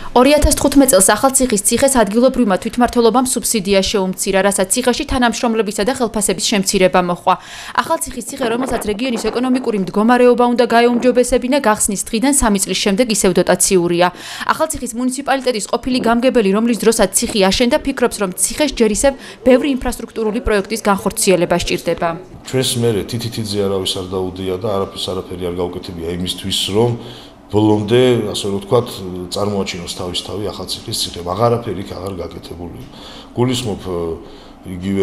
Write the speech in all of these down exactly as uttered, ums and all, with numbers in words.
ორი ათას თხუთმეტ წელს ახალციხის ციხეს ადგილობრივმა თვითმმართველობამ სუბსიდია შეუმცირა, რასაც ციხეში თანამშრომლებისა და ხელფასების შემცირება მოჰყვა. ახალციხის ციხე, რომელსაც რეგიონის ეკონომიკური მდგომარეობა უნდა გაეუმჯობესებინა, გახსნის დღიდან სამი წლის შემდეგ ისევ დოტაციურია. ახალციხის მუნიციპალიტეტის ყოფილი გამგებელი, რომლის დროსაც ციხე აშენდა, ფიქრობს, რომ ციხეს ჯერ ისევ ბევრი ინფრასტრუქტურული პროექტის განხორციელება სჭირდება. ჩვენს მერე თითითიძე არავის არ დაუდია და არაფერს არაფერი არ გაუკეთებია იმისთვის, რომ ბოლომდე, ასე რომ ვთქვათ, წარმოაჩინოს თავისთავი ახალციხის ციხე. აღარაფერი იქ აღარ გაკეთებული. გულისხმობ იგივე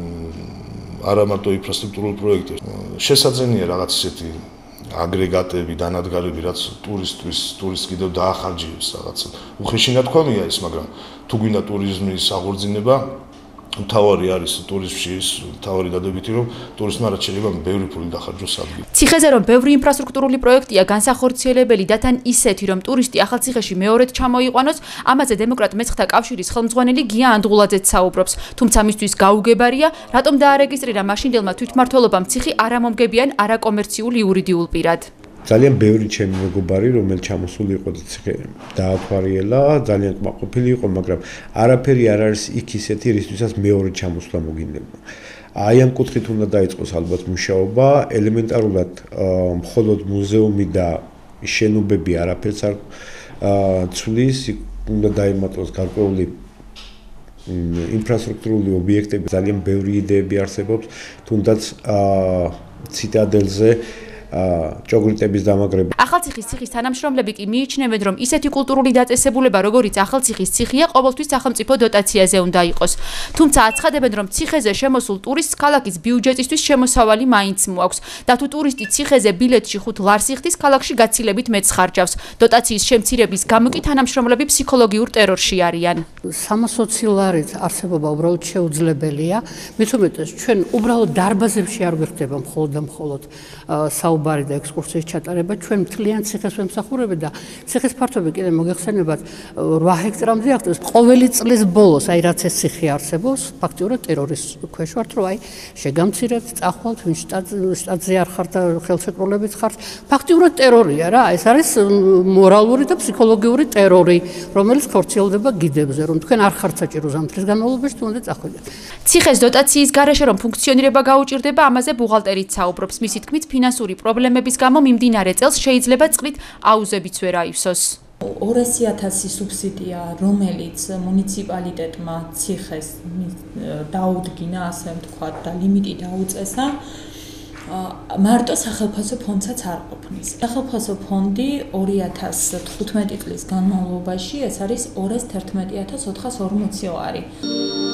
არა მარტო ინფრასტრუქტურულ პროექტებს. შესაძენია რაღაც ისეთი აგრეგატები, დანადგარები, რაც ტურისტვის, ტურისტს კიდევ დაახარჯიებს რაღაც. უხეში ნათქვამია ის, მაგრამ თუ გვინდა ტურიზმის აღორძინება, მთავარი არის ტურიზმში ის მთავარი დადებითი, რომ ტურისტმა რაც შეიძლება ბევრი ფული დახარჯოს ადგილ. ციხეზე რომ ბევრი ინფრასტრუქტურული პროექტია განსახორციელებელი და თან ისეთი, რომ ტურისტი ახალციხეში მეორედ ჩამოიყვანოს, ამაზე დემოკრატ მეცხრეთა კავშირის ხელმძღვანელი გია ანდღულაძეც საუბრობს. თუმცა მისთვის გაუგებარია, რატომ დაარეგისტრირა მაშინდელმა თვითმმართველობამ ციხე არა მომგებიან, არა კომერციულ იურიდიულ პირად. ძალიან ბევრი ჩემი მეგობარი, რომელიც ჩამოსული იყო ციხე დაათვალიერა, ძალიან კმაყოფილი იყო, მაგრამ არაფერი არ არის იქ ისეთი, რისთვისაც მეორე ჩამოსვლა მოგინდება. აი ამ კუთხით უნდა დაიწყოს ალბათ მუშაობა, ელემენტარულად მხოლოდ მუზეუმი და შენობები არაფერს არ ცვლის, უნდა დაემატოს გარკვეული ინფრასტრუქტურული ობიექტები, ძალიან ბევრი იდეები არსებობს, თუნდაც ციტადელზე ჭოგრიტების დამაგრება. ახალციხის ციხის თანამშრომლები კი მიიჩნევენ, რომ ისეთი კულტურული დაწესებულება, როგორიც ახალციხის ციხეა, ყოველთვის სახელმწიფო დოტაციაზე უნდა იყოს. თუმცა აცხადებენ, რომ ციხეზე შემოსულ ტურისტს ქალაქის ბიუჯეტისთვის შემოსავალი მაინც მოაქვს და თუ ტურისტი ციხეზე ბილეთში ხუთ ლარს იხდის, ქალაქში გაცილებით მეც ხარჯავს. დოტაციის შემცირების გამო კი თანამშრომლები ფსიქოლოგიურ ტერორში არიან. სამოცი ლარის არსებობა უბრალოდ შეუძლებელია. მით უმეტეს ჩვენ უბრალოდ დარბაზებში არ გვხვდება მხოლოდ და მხოლოდ საუბარი და ექსკურსიის ჩატარება, ჩვენ მთლიან ციხეს ვემსახურებთ და ციხის ფართობი კიდე მოგეხსენებათ რვა ჰექტრამდე აღწევს. ყოველი წლის ბოლოს, აი რაც ეს ციხე არსებობს, ფაქტიურად ტერორის ქვეშ ვართ, რომ აი შეგამცირეთ, წახვალთ, ვინ შტატზე არ ხართ და ხელშეკრულებით ხართ. ფაქტიურად ტერორია რა, ეს არის მორალური და ფსიქოლოგიური ტერორი, რომელიც ხორციელდება გიდებზე, რომ თქვენ არ ხართ საჭირო ზამთრის განმავლობაში თუ უნდა წახვიდეთ. ციხეს დოტაციის გარეშე რომ ფუნქციონირება გაუჭირდება, ამაზე ბუღალტერიც საუბრობს. მისი თქმით, ფინანსური პრობლემების გამო მიმდინარე წელს შეიძლება წყლით აუზებიც ვერ აივსოს. ორასი ათასი სუბსიდია, რომელიც მუნიციპალიტეტმა ციხეს დაუდგინა, ასე ვთქვათ, და ლიმიტი დაუწესა, მარტო სახელფასო ფონდსაც არ ყოფნის. სახელფასო ფონდი ორი ათას თხუთმეტი წლის განმავლობაში ეს არის ორას თერთმეტი ათას ოთხას ორმოცი ლარი.